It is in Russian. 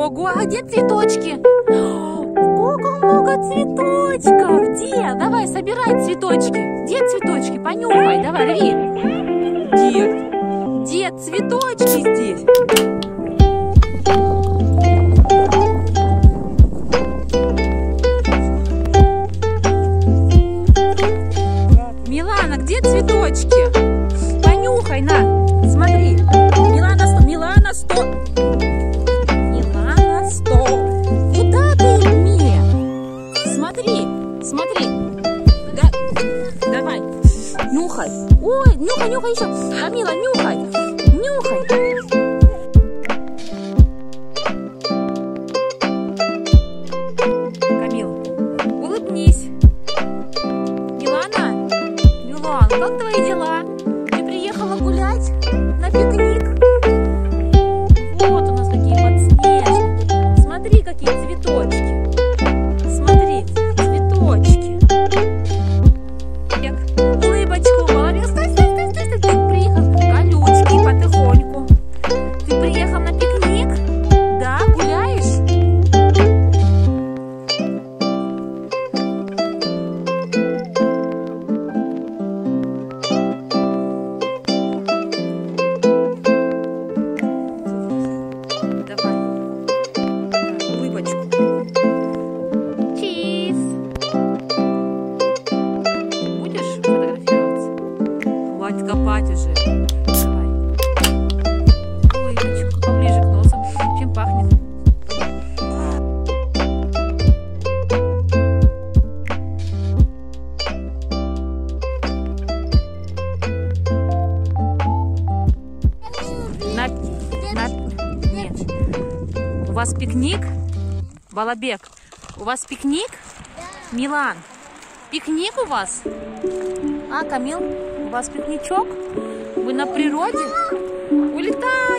Ого, а где цветочки? Сколько много цветочков! Где? Давай, собирай цветочки. Где цветочки? Понюхай, давай, рви. Где цветочки здесь? Милана, где цветочки? Понюхай, на, смотри. Милана, стой. Милана, стой. Куда ты мне? Смотри. Да. Давай. Нюхай. Ой, нюхай еще. Камила, нюхай. Камила, улыбнись. Милана, как твои дела? Ты приехала гулять на пикник? Вот у нас такие подснежники. Смотри, какие цветочки. Смотри, цветочки. Улыбочку, молодец. Стой. Ты приехал. Колючки потихоньку. Ты приехал на пикник? Да, гуляешь? Хватит копать уже. Давай. Улыбочку поближе к носу. Чем пахнет? Нет. У вас пикник? Балабек, у вас пикник? Да. Милан, пикник у вас? А, Камил? У вас пикничок? Вы на природе? Улетай!